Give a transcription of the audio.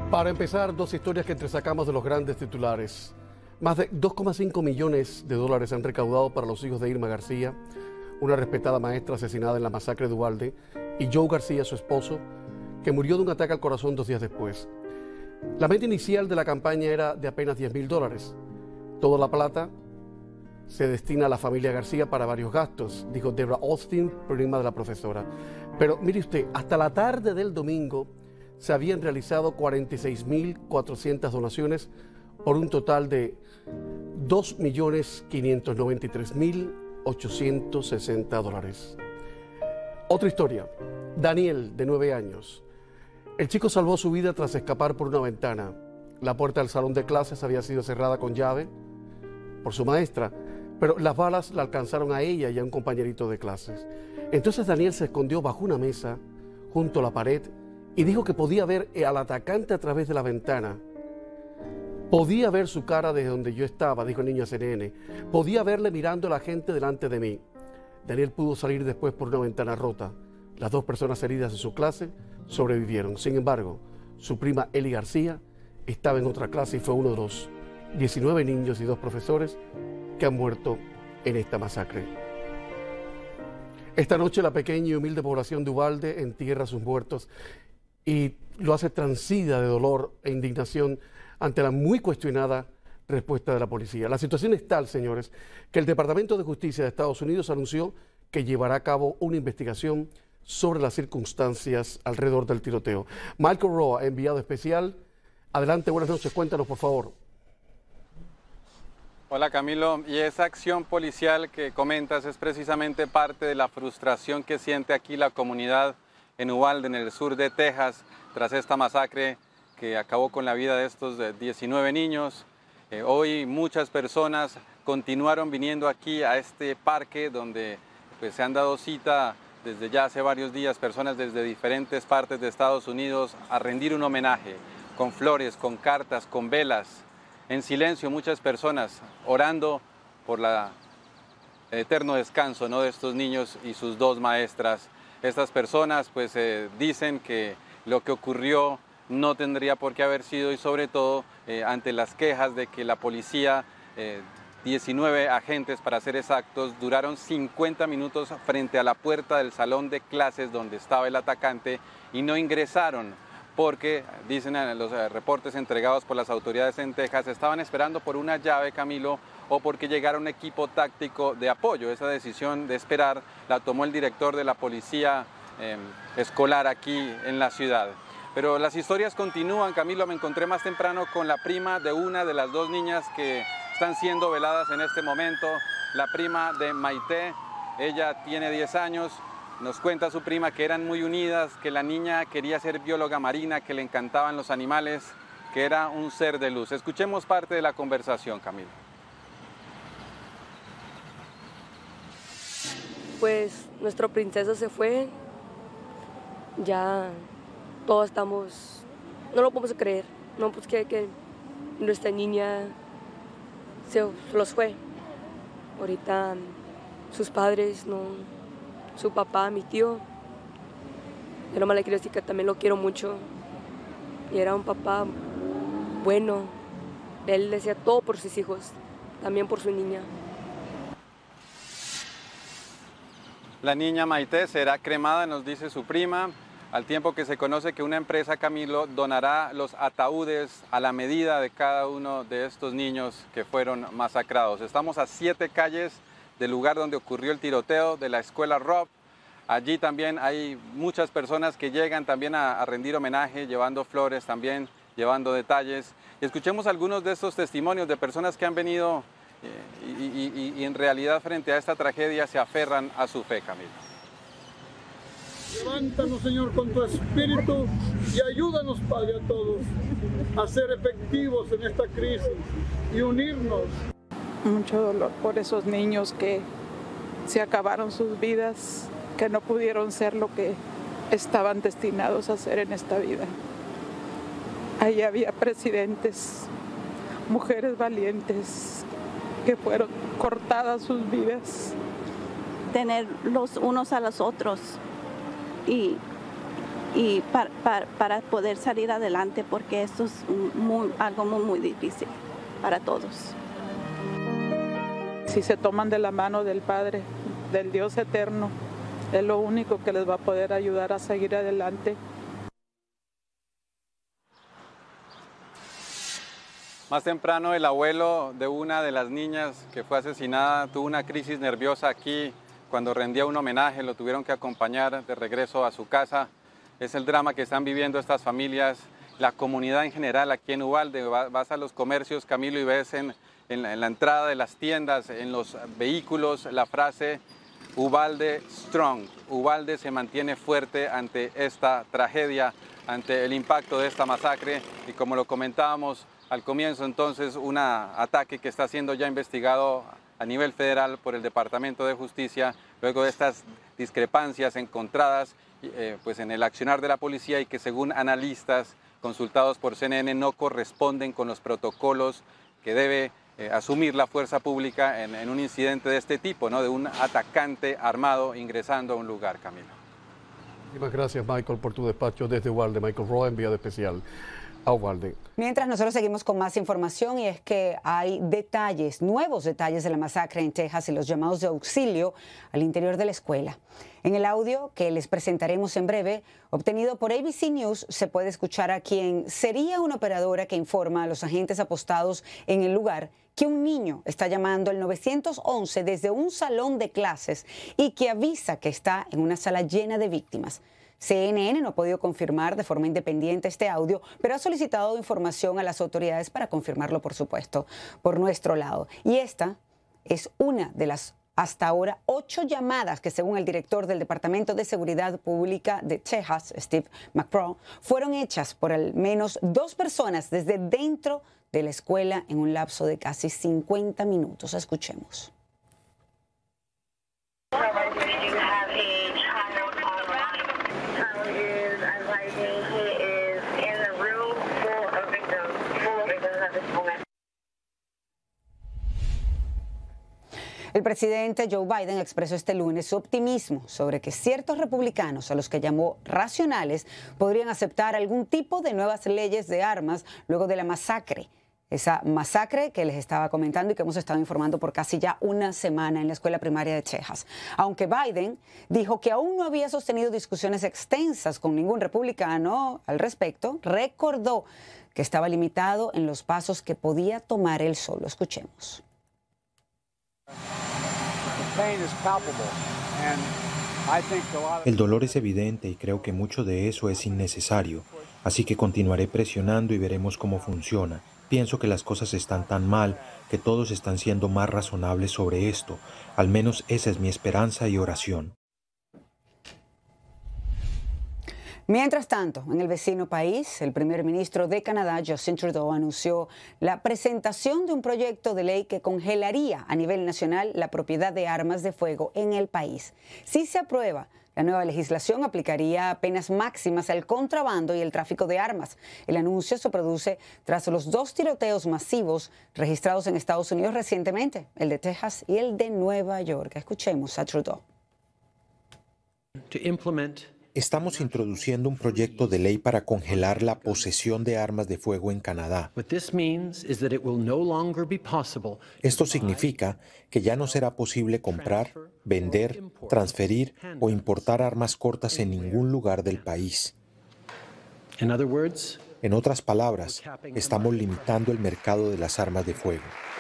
Para empezar, dos historias que entresacamos de los grandes titulares. Más de 2,5 millones de dólares han recaudado para los hijos de Irma García, una respetada maestra asesinada en la masacre de Uvalde, y Joe García, su esposo, que murió de un ataque al corazón 2 días después. La meta inicial de la campaña era de apenas $10,000. Toda la plata se destina a la familia García para varios gastos, dijo Deborah Austin, prima de la profesora. Pero mire usted, hasta la tarde del domingo se habían realizado 46.400 donaciones por un total de $2.593.860. Otra historia. Daniel, de 9 años. El chico salvó su vida tras escapar por una ventana. La puerta del salón de clases había sido cerrada con llave por su maestra, pero las balas la alcanzaron a ella y a un compañerito de clases. Entonces Daniel se escondió bajo una mesa junto a la pared y dijo que podía ver al atacante a través de la ventana. Podía ver su cara desde donde yo estaba, dijo el niño a CNN. Podía verle mirando a la gente delante de mí. Daniel pudo salir después por una ventana rota. Las 2 personas heridas en su clase sobrevivieron. Sin embargo, su prima Eli García estaba en otra clase y fue uno de los 19 niños y 2 profesores que han muerto en esta masacre. Esta noche la pequeña y humilde población de Uvalde entierra a sus muertos y lo hace transida de dolor e indignación ante la muy cuestionada respuesta de la policía. La situación es tal, señores, que el Departamento de Justicia de Estados Unidos anunció que llevará a cabo una investigación sobre las circunstancias alrededor del tiroteo. Michael Roa, enviado especial. Adelante, buenas noches, cuéntanos por favor. Hola Camilo, y esa acción policial que comentas es precisamente parte de la frustración que siente aquí la comunidad en Uvalde, en el sur de Texas, tras esta masacre que acabó con la vida de estos 19 niños. Hoy muchas personas continuaron viniendo aquí a este parque donde pues, se han dado cita desde ya hace varios días, personas desde diferentes partes de Estados Unidos a rendir un homenaje con flores, con cartas, con velas. En silencio muchas personas orando por el eterno descanso, ¿no?, de estos niños y sus 2 maestras. Estas personas pues dicen que lo que ocurrió no tendría por qué haber sido y sobre todo ante las quejas de que la policía, 19 agentes para ser exactos, duraron 50 minutos frente a la puerta del salón de clases donde estaba el atacante y no ingresaron porque, dicen los reportes entregados por las autoridades en Texas, estaban esperando por una llave, Camilo, o porque llegara un equipo táctico de apoyo. Esa decisión de esperar la tomó el director de la policía escolar aquí en la ciudad. Pero las historias continúan, Camilo. Me encontré más temprano con la prima de una de las 2 niñas que están siendo veladas en este momento, la prima de Maite. Ella tiene 10 años. Nos cuenta su prima que eran muy unidas, que la niña quería ser bióloga marina, que le encantaban los animales, que era un ser de luz. Escuchemos parte de la conversación, Camilo. Pues nuestra princesa se fue, ya todos estamos, no lo podemos creer, no, pues que nuestra niña se los fue. Ahorita sus padres no, su papá, mi tío, yo nomás le quiero decir que también lo quiero mucho y era un papá bueno, él decía todo por sus hijos, también por su niña. La niña Maite será cremada, nos dice su prima, al tiempo que se conoce que una empresa, Camilo, donará los ataúdes a la medida de cada uno de estos niños que fueron masacrados. Estamos a 7 calles del lugar donde ocurrió el tiroteo, de la escuela Robb. Allí también hay muchas personas que llegan también a rendir homenaje, llevando flores también, llevando detalles. Y escuchemos algunos de estos testimonios de personas que han venido y en realidad frente a esta tragedia se aferran a su fe, Camilo. Levántanos, Señor, con tu espíritu y ayúdanos, Padre, a todos a ser efectivos en esta crisis y unirnos. Mucho dolor por esos niños que se acabaron sus vidas, que no pudieron ser lo que estaban destinados a ser en esta vida. Ahí había presidentes, mujeres valientes, que fueron cortadas sus vidas. Tener los unos a los otros y y para poder salir adelante, porque esto es algo muy difícil para todos. Si se toman de la mano del Padre, del Dios eterno, es lo único que les va a poder ayudar a seguir adelante. Más temprano, el abuelo de una de las niñas que fue asesinada tuvo una crisis nerviosa aquí cuando rendía un homenaje. Lo tuvieron que acompañar de regreso a su casa. Es el drama que están viviendo estas familias, la comunidad en general aquí en Uvalde. Vas a los comercios, Camilo, y ves en la entrada de las tiendas, en los vehículos, la frase Uvalde Strong. Uvalde se mantiene fuerte ante esta tragedia, ante el impacto de esta masacre. Y como lo comentábamos al comienzo, entonces, un ataque que está siendo ya investigado a nivel federal por el Departamento de Justicia, luego de estas discrepancias encontradas pues en el accionar de la policía y que, según analistas consultados por CNN, no corresponden con los protocolos que debe asumir la fuerza pública en un incidente de este tipo, ¿no? De un atacante armado ingresando a un lugar, Camilo. Muchísimas gracias, Michael, por tu despacho desde Uvalde. Michael Roa, enviado especial a Uvalde. Mientras nosotros seguimos con más información, y es que hay detalles, nuevos detalles de la masacre en Texas y los llamados de auxilio al interior de la escuela. En el audio que les presentaremos en breve, obtenido por ABC News, se puede escuchar a quien sería una operadora que informa a los agentes apostados en el lugar que un niño está llamando al 911 desde un salón de clases y que avisa que está en una sala llena de víctimas. CNN no ha podido confirmar de forma independiente este audio, pero ha solicitado información a las autoridades para confirmarlo, por supuesto, por nuestro lado. Y esta es una de las hasta ahora 8 llamadas que, según el director del Departamento de Seguridad Pública de Texas, Steve McCraw, fueron hechas por al menos 2 personas desde dentro de la escuela en un lapso de casi 50 minutos. Escuchemos. El presidente Joe Biden expresó este lunes su optimismo sobre que ciertos republicanos, a los que llamó racionales, podrían aceptar algún tipo de nuevas leyes de armas luego de la masacre. Esa masacre que les estaba comentando y que hemos estado informando por casi ya una semana en la escuela primaria de Texas. Aunque Biden dijo que aún no había sostenido discusiones extensas con ningún republicano al respecto, recordó que estaba limitado en los pasos que podía tomar él solo. Escuchemos. El dolor es evidente y creo que mucho de eso es innecesario, así que continuaré presionando y veremos cómo funciona. Pienso que las cosas están tan mal que todos están siendo más razonables sobre esto. Al menos esa es mi esperanza y oración. Mientras tanto, en el vecino país, el primer ministro de Canadá, Justin Trudeau, anunció la presentación de un proyecto de ley que congelaría a nivel nacional la propiedad de armas de fuego en el país. Si se aprueba, la nueva legislación aplicaría penas máximas al contrabando y el tráfico de armas. El anuncio se produce tras los 2 tiroteos masivos registrados en Estados Unidos recientemente, el de Texas y el de Nueva York. Escuchemos a Trudeau. Estamos introduciendo un proyecto de ley para congelar la posesión de armas de fuego en Canadá. Esto significa que ya no será posible comprar, vender, transferir o importar armas cortas en ningún lugar del país. En otras palabras, estamos limitando el mercado de las armas de fuego.